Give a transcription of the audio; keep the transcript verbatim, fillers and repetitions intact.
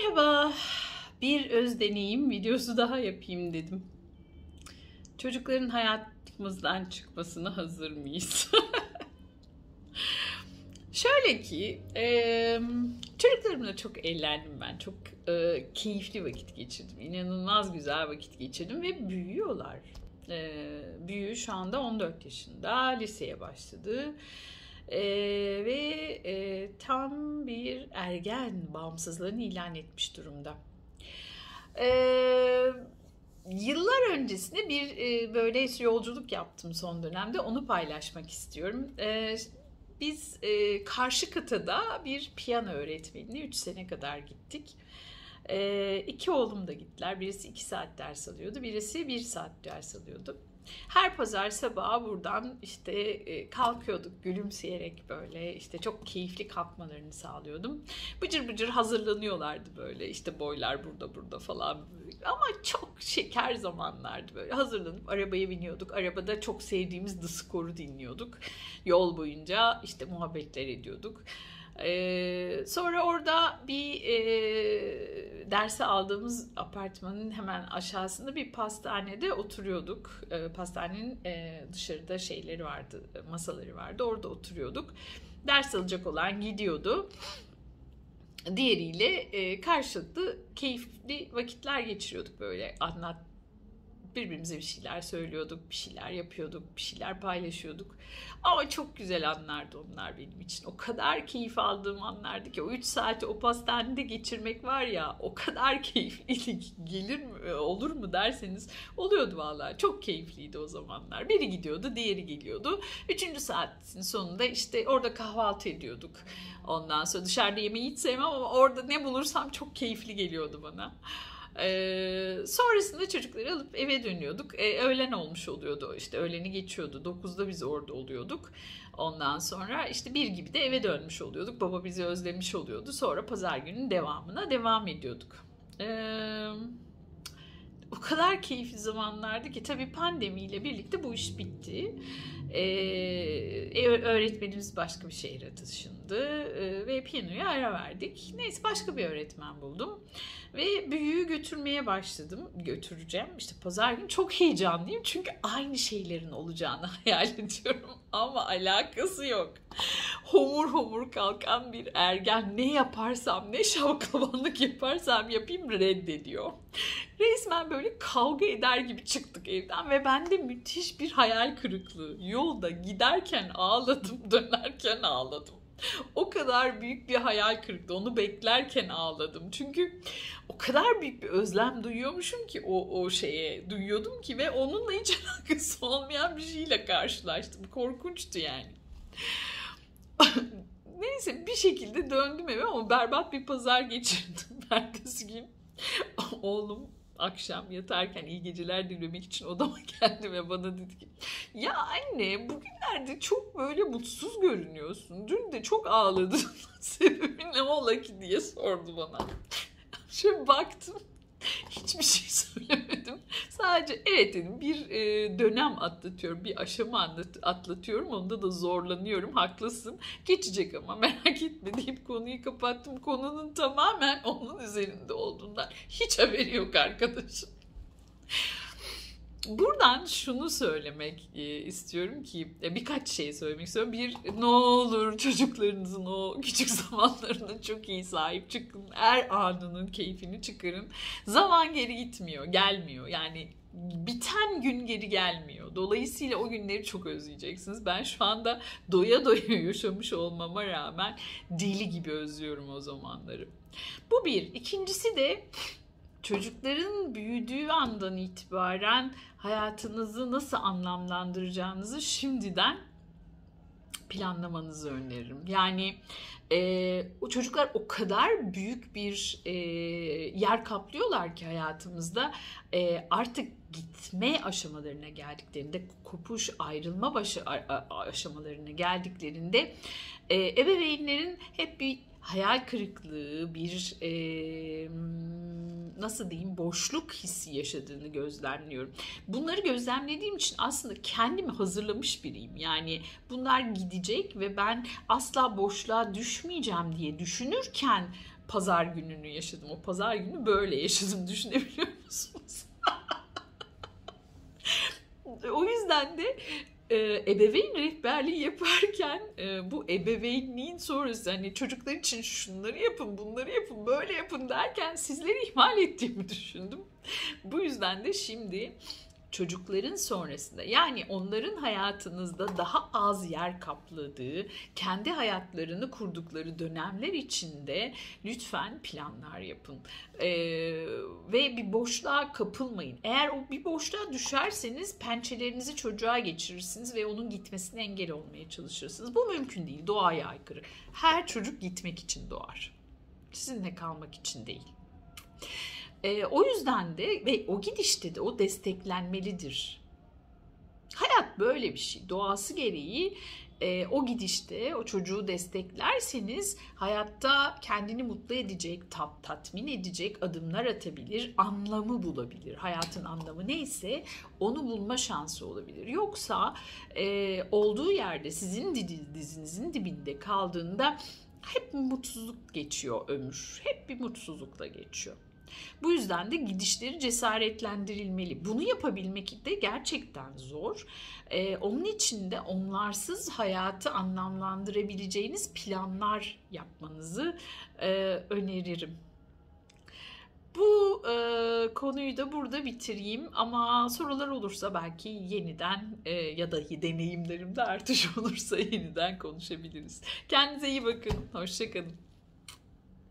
Merhaba, bir öz deneyim videosu daha yapayım dedim. Çocukların hayatımızdan çıkmasına hazır mıyız? Şöyle ki, e, çocuklarımla çok eğlendim ben. Çok e, keyifli vakit geçirdim. İnanılmaz güzel vakit geçirdim ve büyüyorlar. E, büyüğü şu anda on dört yaşında, liseye başladı. E, ve e, tam bir ergen bağımsızlığını ilan etmiş durumda. E, Yıllar öncesinde bir e, böyle yolculuk yaptım son dönemde. Onu paylaşmak istiyorum. E, biz e, karşı kıtada bir piyano öğretmenine üç sene kadar gittik. E, iki oğlum da gittiler. Birisi iki saat ders alıyordu. Birisi bir saat ders alıyordu. Her pazar sabahı buradan işte e, kalkıyorduk gülümseyerek böyle işte çok keyifli kalkmalarını sağlıyordum. Bıcır bıcır hazırlanıyorlardı böyle işte boylar burada burada falan ama çok şeker zamanlardı böyle hazırlanıp arabaya biniyorduk. Arabada çok sevdiğimiz The Score'u dinliyorduk. Yol boyunca işte muhabbetler ediyorduk. Ee, sonra orada bir e, derse aldığımız apartmanın hemen aşağısında bir pastanede oturuyorduk. E, pastanenin e, dışarıda şeyleri vardı, masaları vardı. Orada oturuyorduk. Ders alacak olan gidiyordu. Diğeriyle e, karşılıklı keyifli vakitler geçiriyorduk böyle anlat. Birbirimize bir şeyler söylüyorduk, bir şeyler yapıyorduk, bir şeyler paylaşıyorduk. Ama çok güzel anlardı onlar benim için. O kadar keyif aldığım anlardı ki o üç saati o pastanede geçirmek var ya o kadar keyifli gelir mi, olur mu derseniz oluyordu vallahi. Çok keyifliydi o zamanlar. Biri gidiyordu, diğeri geliyordu. Üçüncü saatin sonunda işte orada kahvaltı ediyorduk. Ondan sonra dışarıda yemeği hiç sevmem ama orada ne bulursam çok keyifli geliyordu bana. Ee, sonrasında çocukları alıp eve dönüyorduk. Ee, öğlen olmuş oluyordu. İşte öğleni geçiyordu. dokuzda biz orada oluyorduk. Ondan sonra işte bir gibi de eve dönmüş oluyorduk. Baba bizi özlemiş oluyordu. Sonra pazar günün devamına devam ediyorduk. Ee, o kadar keyifli zamanlardı ki tabii pandemiyle birlikte bu iş bitti. Ee, öğretmenimiz başka bir şehre taşındı ee, ve piyanoya ara verdik. Neyse başka bir öğretmen buldum ve büyüğü götürmeye başladım. Götüreceğim işte pazar günü çok heyecanlıyım çünkü aynı şeylerin olacağını hayal ediyorum ama alakası yok. Homur homur kalkan bir ergen ne yaparsam ne şavklabanlık yaparsam yapayım reddediyor. Resmen böyle kavga eder gibi çıktık evden ve bende müthiş bir hayal kırıklığı. Yolda giderken ağladım, dönerken ağladım. O kadar büyük bir hayal kırıklığı. Onu beklerken ağladım. Çünkü o kadar büyük bir özlem duyuyormuşum ki o, o şeye duyuyordum ki ve onunla hiç alakası olmayan bir şeyle karşılaştım. Korkunçtu yani. Neyse bir şekilde döndüm eve ama berbat bir pazar geçirdim ertesi gün. Oğlum akşam yatarken iyi geceler dilemek için odama geldi ve bana dedi ki ya anne bugünlerde çok böyle mutsuz görünüyorsun. Dün de çok ağladın. Sebebi ne ola ki diye sordu bana. Şöyle baktım. Hiçbir şey söylemedim. Sadece evet dedim bir e, dönem atlatıyorum, bir aşama anlat, atlatıyorum. Onda da zorlanıyorum, haklısın. Geçecek ama merak etme deyip konuyu kapattım. Konunun tamamen onun üzerinde olduğundan hiç haberi yok arkadaşım. Buradan şunu söylemek istiyorum ki birkaç şey söylemek istiyorum. Bir, ne olur çocuklarınızın o küçük zamanlarına çok iyi sahip çıkın. Her anının keyfini çıkarın. Zaman geri gitmiyor, gelmiyor. Yani biten gün geri gelmiyor. Dolayısıyla o günleri çok özleyeceksiniz. Ben şu anda doya doya yaşamış olmama rağmen deli gibi özlüyorum o zamanları. Bu bir. İkincisi de çocukların büyüdüğü andan itibaren hayatınızı nasıl anlamlandıracağınızı şimdiden planlamanızı öneririm. Yani e, o çocuklar o kadar büyük bir e, yer kaplıyorlar ki hayatımızda e, artık gitme aşamalarına geldiklerinde, kopuş, ayrılma başı, aşamalarına geldiklerinde e, ebeveynlerin hep bir hayal kırıklığı, bir e, nasıl diyeyim boşluk hissi yaşadığını gözlemliyorum. Bunları gözlemlediğim için aslında kendimi hazırlamış biriyim. Yani bunlar gidecek ve ben asla boşluğa düşmeyeceğim diye düşünürken pazar gününü yaşadım. O pazar günü böyle yaşadım, düşünebiliyor musunuz? O yüzden de e, ebeveyn rehberliği yaparken e, bu ebeveynliğin sonrası hani çocuklar için şunları yapın, bunları yapın, böyle yapın derken sizleri ihmal ettiğimi düşündüm. Bu yüzden de şimdi çocukların sonrasında, yani onların hayatınızda daha az yer kapladığı, kendi hayatlarını kurdukları dönemler içinde lütfen planlar yapın. Ee, ve bir boşluğa kapılmayın. Eğer o bir boşluğa düşerseniz pençelerinizi çocuğa geçirirsiniz ve onun gitmesine engel olmaya çalışırsınız. Bu mümkün değil, doğaya aykırı. Her çocuk gitmek için doğar. Sizinle kalmak için değil. E, o yüzden de ve o gidişte de o desteklenmelidir. Hayat böyle bir şey. Doğası gereği e, o gidişte o çocuğu desteklerseniz hayatta kendini mutlu edecek, tat, tatmin edecek adımlar atabilir, anlamı bulabilir. Hayatın anlamı neyse onu bulma şansı olabilir. Yoksa e, olduğu yerde sizin dizinizin dibinde kaldığında hep mutsuzluk geçiyor ömür. Hep bir mutsuzlukla geçiyor. Bu yüzden de gidişleri cesaretlendirilmeli. Bunu yapabilmek de gerçekten zor. Ee, onun için de onlarsız hayatı anlamlandırabileceğiniz planlar yapmanızı e, öneririm. Bu e, konuyu da burada bitireyim ama sorular olursa belki yeniden e, ya da deneyimlerimde artış olursa yeniden konuşabiliriz. Kendinize iyi bakın. Hoşça kalın.